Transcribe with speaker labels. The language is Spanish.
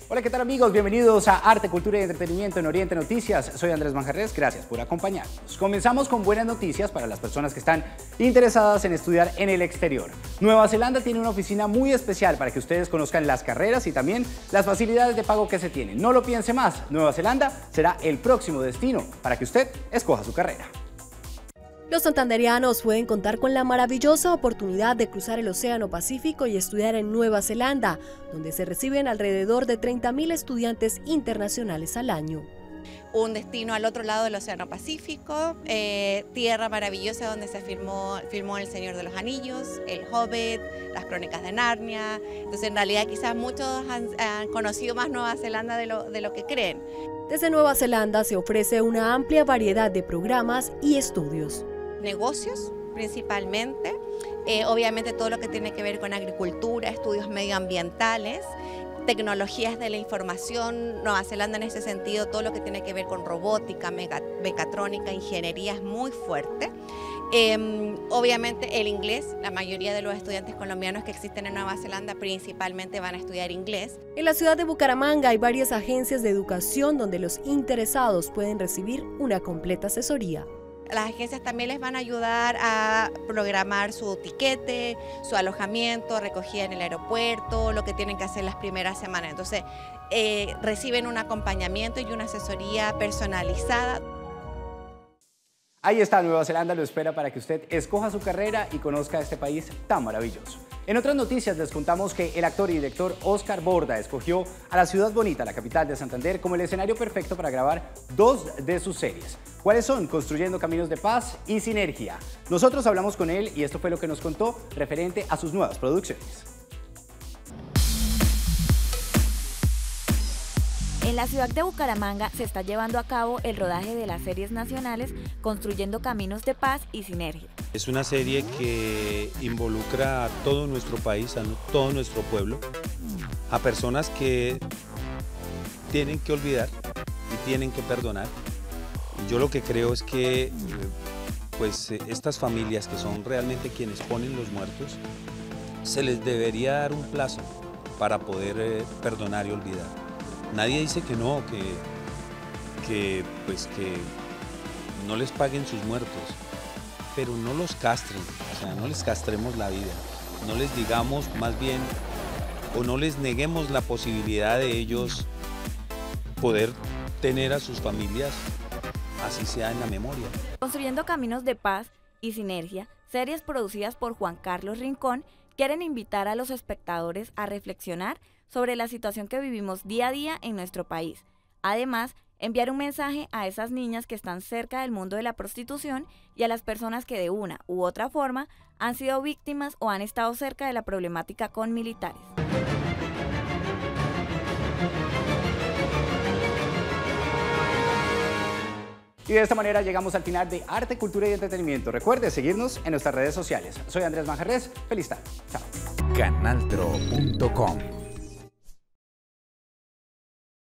Speaker 1: Hola, ¿qué tal amigos? Bienvenidos a Arte, Cultura y Entretenimiento en Oriente Noticias. Soy Andrés Manjarres, gracias por acompañarnos. Comenzamos con buenas noticias para las personas que están interesadas en estudiar en el exterior. Nueva Zelanda tiene una oficina muy especial para que ustedes conozcan las carreras y también las facilidades de pago que se tienen. No lo piense más, Nueva Zelanda será el próximo destino para que usted escoja su carrera.
Speaker 2: Los santandereanos pueden contar con la maravillosa oportunidad de cruzar el Océano Pacífico y estudiar en Nueva Zelanda, donde se reciben alrededor de 30.000 estudiantes internacionales al año.
Speaker 3: Un destino al otro lado del Océano Pacífico, tierra maravillosa donde se filmó El Señor de los Anillos, El Hobbit, las Crónicas de Narnia. Entonces en realidad quizás muchos han conocido más Nueva Zelanda de lo que creen.
Speaker 2: Desde Nueva Zelanda se ofrece una amplia variedad de programas y estudios.
Speaker 3: Negocios principalmente, obviamente todo lo que tiene que ver con agricultura, estudios medioambientales, tecnologías de la información. Nueva Zelanda en ese sentido, todo lo que tiene que ver con robótica, mecatrónica, ingeniería es muy fuerte. Obviamente el inglés, la mayoría de los estudiantes colombianos que existen en Nueva Zelanda principalmente van a estudiar inglés.
Speaker 2: En la ciudad de Bucaramanga hay varias agencias de educación donde los interesados pueden recibir una completa asesoría.
Speaker 3: Las agencias también les van a ayudar a programar su tiquete, su alojamiento, recogida en el aeropuerto, lo que tienen que hacer las primeras semanas. Entonces, reciben un acompañamiento y una asesoría personalizada.
Speaker 1: Ahí está, Nueva Zelanda lo espera para que usted escoja su carrera y conozca este país tan maravilloso. En otras noticias les contamos que el actor y director Óscar Borda escogió a la ciudad bonita, la capital de Santander, como el escenario perfecto para grabar dos de sus series. ¿Cuáles son? Construyendo Caminos de Paz y Sinergia. Nosotros hablamos con él y esto fue lo que nos contó referente a sus nuevas producciones.
Speaker 4: En la ciudad de Bucaramanga se está llevando a cabo el rodaje de las series nacionales Construyendo Caminos de Paz y Sinergia.
Speaker 5: Es una serie que involucra a todo nuestro país, a todo nuestro pueblo, a personas que tienen que olvidar y tienen que perdonar. Y yo lo que creo es que estas familias que son realmente quienes ponen los muertos, se les debería dar un plazo para poder perdonar y olvidar. Nadie dice que no, que no les paguen sus muertos, pero no los castren, o sea, no les castremos la vida, no les digamos más bien, o no les neguemos la posibilidad de ellos poder tener a sus familias, así sea en la memoria.
Speaker 4: Construyendo Caminos de Paz y Sinergia, series producidas por Juan Carlos Rincón, quieren invitar a los espectadores a reflexionar sobre la situación que vivimos día a día en nuestro país. Además, enviar un mensaje a esas niñas que están cerca del mundo de la prostitución y a las personas que de una u otra forma han sido víctimas o han estado cerca de la problemática con militares.
Speaker 1: Y de esta manera llegamos al final de Arte, Cultura y Entretenimiento. Recuerde seguirnos en nuestras redes sociales. Soy Andrés Manjarres. Feliz tarde. Chao.
Speaker 6: Canaltro.com